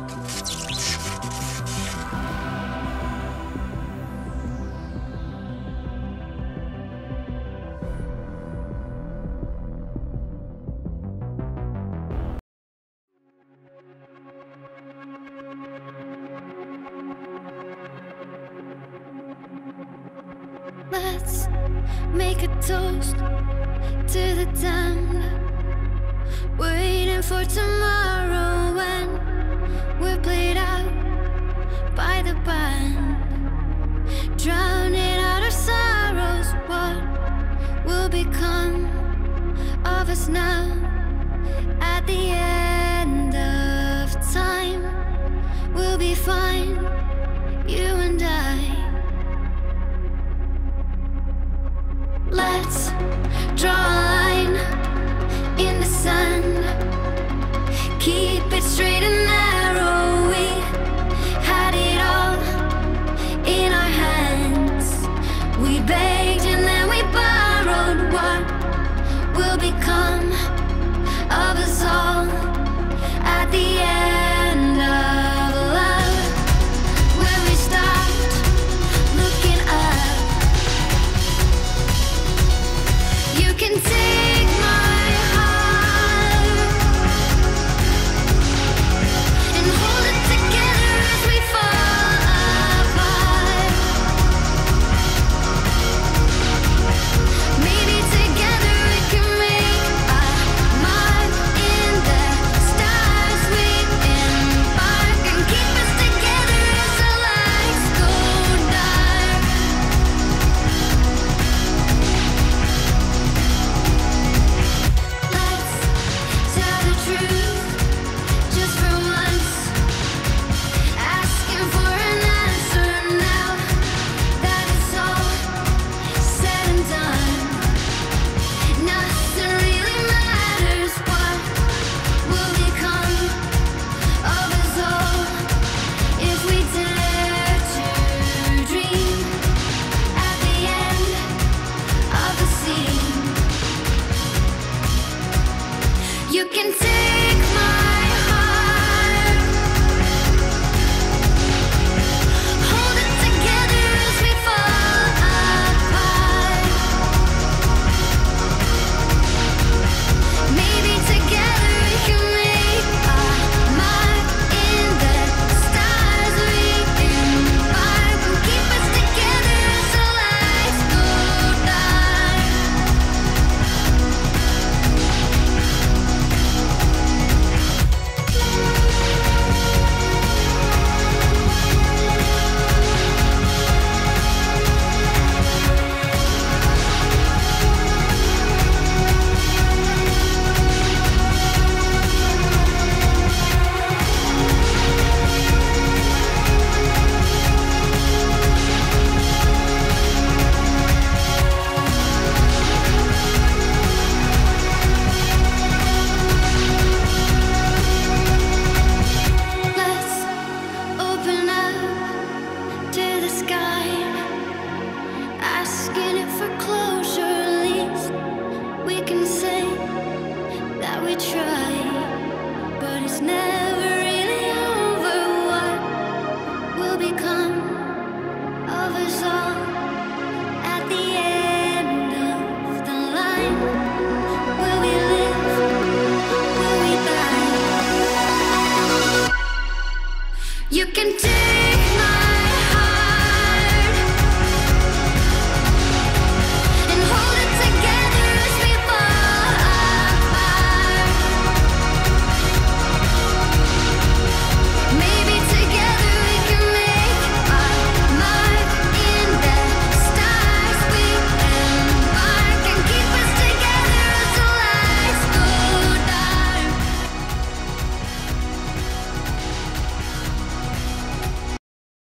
Let's make a toast to the damned, waiting for tomorrow when we're played out by the band, drowning out our sorrows. What will become of us now at the end of time? We'll be fine, you and I. Let's draw a line in the sand, keep it straight and narrow. We had it all in our hands. We begged and then we borrowed. What will become of us all at the end of love? When we stopped looking up, you can take my heart and hold it together as we fall apart. Maybe together we can make a mark in the stars. We embark and keep us together as the lights go dark. Let's tell the truth just for once, asking for an answer now that it's all said and done. Nothing really matters. What will become of us all if we dare to dream at the end of the scene? You can take my heart, hold it together as we fall apart. Maybe together we can make a mark in the stars. We embark and keep us together as the lights go dark. Let's open up to the sky, asking it for closure. At least we can say that we tried, but it's never really over. What will become of us all at the end of the line? Will we live? Will we die? You can take my